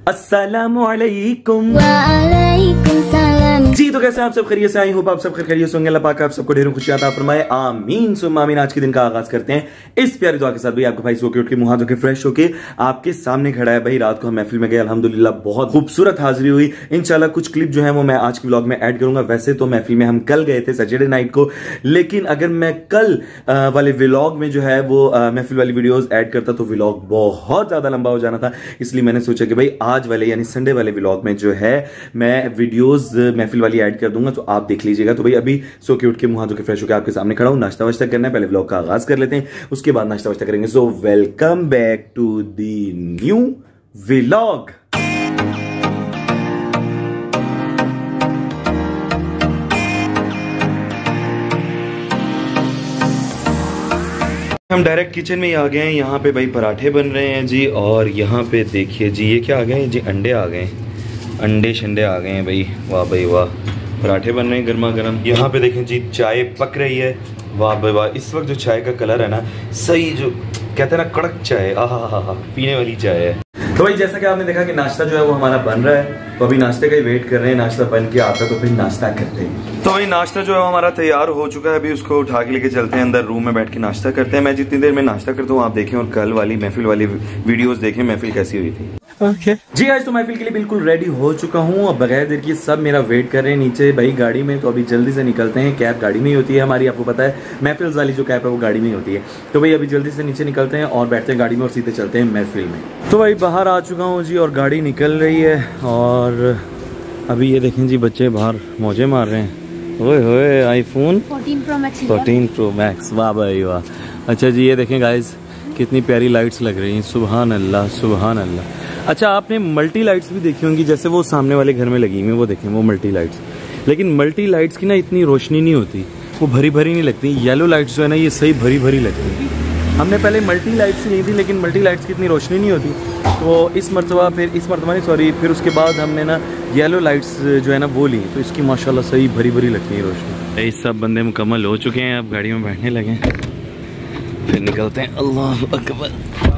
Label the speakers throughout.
Speaker 1: अस्सलामुअलैकुम।
Speaker 2: वालेकुम सलाम।
Speaker 1: जी तो कैसे आप सब खैरियत से? आई होप आप सब खैरियत से होंगे। अल्लाह पाक आप सबको ढेरों खुशियां अता फरमाए, आमीन सुम्मा आमीन। आज के दिन का आगाज करते हैं इस प्यारी दुआ के साथ। भाई आपका भाई सो के उठ के मुंह धो के फ्रेश होके आपके सामने खड़ा है। भाई रात को हम महफिल में गए, अल्हम्दुलिल्लाह बहुत खूबसूरत हाजिरी हुई। इंशाल्लाह कुछ क्लिप जो है वो मैं आज के व्लॉग में ऐड करूंगा। वैसे तो महफिल में हम कल गए थे सैटरडे नाइट को, लेकिन अगर मैं कल वाले व्लॉग में जो है वो महफिल वाली वीडियोस ऐड करता तो व्लॉग बहुत ज्यादा लंबा हो जाना था। इसलिए मैंने सोचा कि भाई आज वाले यानी संडे वाले व्लॉग में जो है मैं वीडियोस महफिल वाली ऐड कर दूंगा, तो आप देख लीजिएगा। तो भाई अभी सो के उठ के मुंह धो के फ्रेश होकर आपके सामने खड़ा हूं। नाश्ता वाश्ता करना है, पहले व्लॉग का आगाज कर लेते हैं, उसके बाद नाश्ता वाश्ता करेंगे। So welcome back to the new vlog. हम डायरेक्ट किचन में ही आ गए हैं। यहाँ पे भाई पराठे बन रहे हैं जी, और यहाँ पे देखिए जी ये क्या आ गए हैं जी, अंडे आ गए हैं, अंडे शंडे आ गए हैं भाई। वाह भाई वाह, पराठे बन रहे हैं गर्मा गर्म। यहाँ पे देखें जी चाय पक रही है। वाह भाई वाह, इस वक्त जो चाय का कलर है ना, सही जो कहते हैं ना कड़क चाय, आहा पीने वाली चाय है। तो भाई जैसा कि आपने देखा कि नाश्ता जो है वो हमारा बन रहा है, तो अभी नाश्ते का ही वेट कर रहे हैं। नाश्ता बन के आता तो फिर नाश्ता करते हैं। तो भाई नाश्ता जो है हमारा तैयार हो चुका है, अभी उसको उठा के लेके चलते हैं अंदर, रूम में बैठ के नाश्ता करते हैं। मैं जितनी देर में नाश्ता करता हूँ आप देखें, और कल वाली महफिल वाली वीडियोस देखें महफिल कैसी हुई थी। Okay. जी आज तो महफिल के लिए बिल्कुल रेडी हो चुका हूँ। अब बगैर देर की सब मेरा वेट कर रहे हैं नीचे भाई गाड़ी में। तो अभी जल्दी से निकलते हैं। कैब गाड़ी में ही होती है हमारी, आपको पता है महफिल वाली जो कैब है वो गाड़ी में ही होती है। तो भाई अभी जल्दी से नीचे निकलते हैं और बैठते हैं गाड़ी में और सीधे चलते हैं महफिल में। तो भाई बाहर आ चुका हूँ जी, और गाड़ी निकल रही है। और अभी ये देखें जी बच्चे बाहर मौजे मार रहे हैं। ओए होए आईफोन 14 प्रो मैक्स, वाह भाई वाह। अच्छा जी ये देखें गाइज कितनी प्यारी लाइट्स लग रही हैं, सुभान अल्लाह सुभान अल्लाह। अच्छा आपने मल्टी लाइट्स भी देखी होंगी, जैसे वो सामने वाले घर में लगी हुई, वो देखें वो मल्टी लाइट्स। लेकिन मल्टी लाइट्स की ना इतनी रोशनी नहीं होती, वो भरी भरी नहीं लगती। येलो लाइट्स जो है ना ये सही भरी भरी लगती है। हमने पहले मल्टी लाइट्स नहीं थी, लेकिन मल्टी लाइट्स की इतनी रोशनी नहीं होती। तो इस मरतबा नहीं सॉरी, फिर उसके बाद हमने ना येलो लाइट्स जो है ना वो ली, तो इसकी माशाल्लाह सही भरी भरी लगती है रोशनी। ये सब बंदे मुकम्मल हो चुके हैं, अब गाड़ी में बैठने लगे, फिर निकलते हैं। अल्लाह अकबर।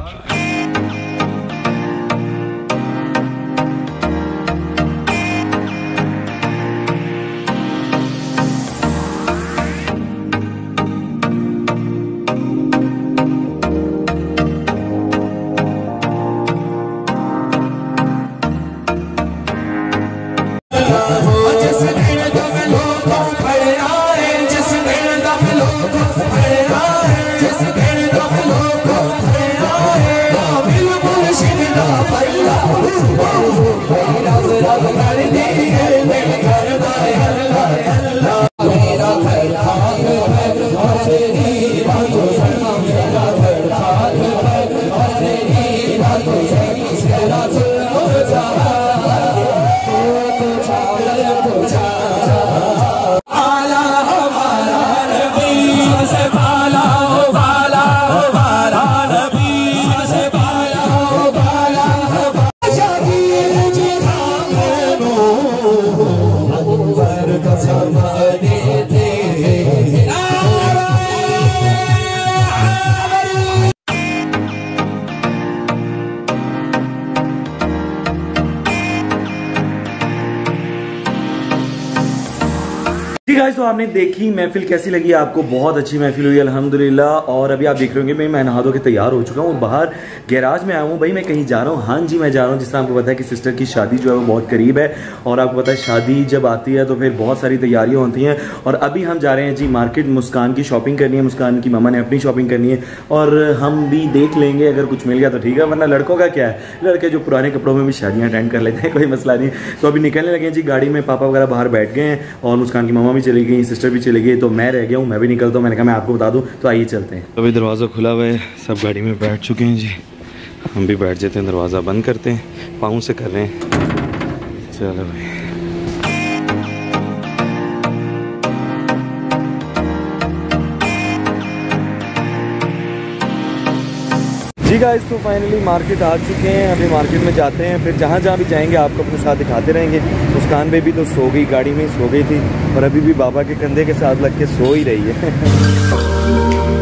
Speaker 1: तो आपने देखी महफिल कैसी लगी आपको? बहुत अच्छी महफिल हुई अल्हम्दुलिल्लाह। और अभी आप देख रहे होंगे मैं नहा धो के तैयार हो चुका हूँ, बाहर गैराज में आया हूँ। भाई मैं कहीं जा रहा हूँ? हाँ जी मैं जा रहा हूँ। जिससे आपको पता है कि सिस्टर की शादी जो है वो बहुत करीब है, और आपको पता है शादी जब आती है तो फिर बहुत सारी तैयारियाँ होती हैं। और अभी हम जा रहे हैं जी मार्केट, मुस्कान की शॉपिंग करनी है, मुस्कान की मामा ने अपनी शॉपिंग करनी है, और हम भी देख लेंगे अगर कुछ मिल गया तो ठीक है, वरना लड़कों का क्या है, लड़के जो पुराने कपड़ों में भी शादियाँ अटेंड कर लेते हैं, कोई मसला नहीं। तो अभी निकलने लगे जी गाड़ी में, पापा वगैरह बाहर बैठ गए हैं, और मुस्कान की मामा भी चली गई, सिस्टर भी चली गई, तो मैं रह गया हूँ, मैं भी निकलता हूँ। मैंने कहा मैं आपको बता दूँ, तो आइए चलते हैं। अभी दरवाज़ा खुला हुआ है, सब गाड़ी में बैठ चुके हैं जी, हम भी बैठ जाते हैं। दरवाज़ा बंद करते हैं, पाँव से कर रहे हैं। चलो भाई जी गाइस, तो फाइनली मार्केट आ चुके हैं। अभी मार्केट में जाते हैं, फिर जहाँ जहाँ भी जाएंगे आपको अपने साथ दिखाते रहेंगे। मुस्कान बेबी तो सो गई, गाड़ी में सो गई थी, और अभी भी बाबा के कंधे के साथ लग के सो ही रही है।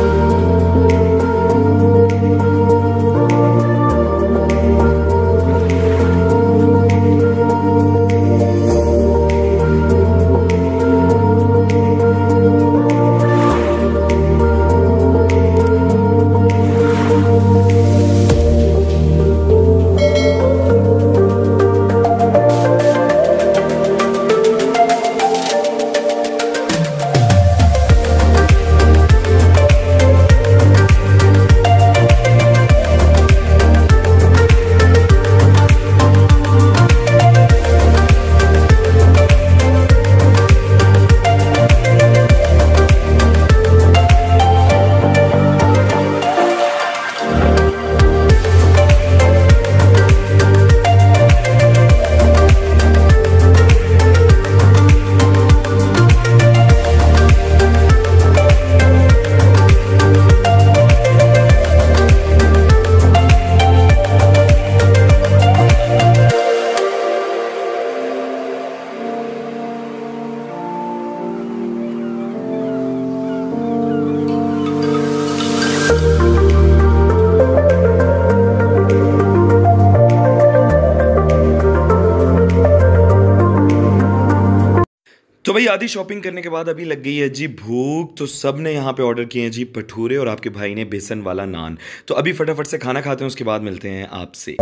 Speaker 1: तो भाई आधी शॉपिंग करने के बाद अभी लग गई है जी भूख। तो सब ने यहाँ पे ऑर्डर किए हैं जी भटूरे और आपके भाई ने बेसन वाला नान। तो अभी फटाफट से खाना खाते हैं, उसके बाद मिलते हैं आपसे।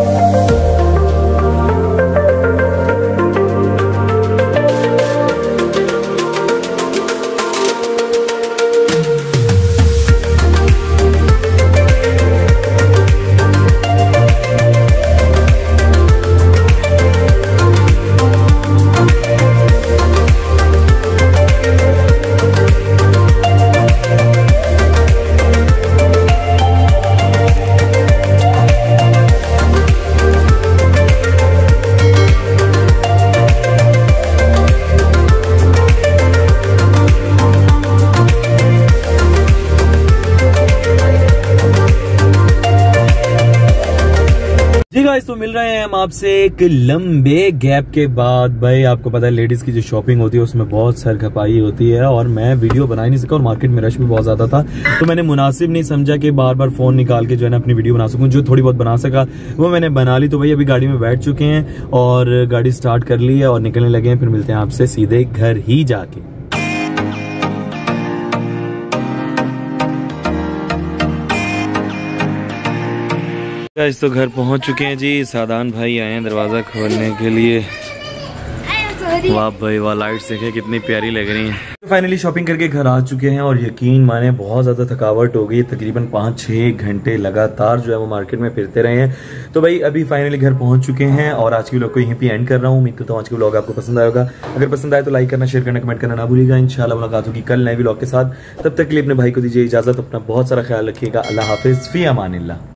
Speaker 1: जी गाइस, तो मिल रहे हैं हम आपसे एक लंबे गैप के बाद। भाई आपको पता है लेडीज की जो शॉपिंग होती है उसमें बहुत सरखपाई होती है और मैं वीडियो बना ही नहीं सका और मार्केट में रश भी बहुत ज्यादा था। तो मैंने मुनासिब नहीं समझा कि बार बार फोन निकाल के जो है ना अपनी वीडियो बना सकूं। जो थोड़ी बहुत बना सका वो मैंने बना ली। तो भाई अभी गाड़ी में बैठ चुके हैं और गाड़ी स्टार्ट कर ली है और निकलने लगे हैं। फिर मिलते हैं आपसे सीधे घर ही जाके। तो घर पहुंच चुके हैं जी। सादान भाई आए हैं दरवाजा खोलने के लिए। वाह भाई वाह, लाइट्स देखें कितनी प्यारी लग रही हैं। तो फाइनली शॉपिंग करके घर आ चुके हैं और यकीन माने बहुत ज्यादा थकावट हो गई। तकरीबन 5-6 घंटे लगातार जो है वो मार्केट में फिरते रहे हैं। तो भाई अभी फाइनली घर पहुंच चुके हैं और आज के व्लॉग को यहीं पे एंड कर रहा हूँ। उम्मीद करता हूँ आज के व्लॉग आपको पसंद आएगा। अगर पसंद आए तो लाइक करना, शेयर करना, कमेंट करना ना भूलिएगा। इंशाल्लाह मुलाकात होगी कल नए व्लॉग के साथ। तब तक के लिए अपने भाई को दीजिए इजाजत। अपना बहुत सारा ख्याल रखिएगा। अल्लाह हाफिज, फी अमानिल्लाह।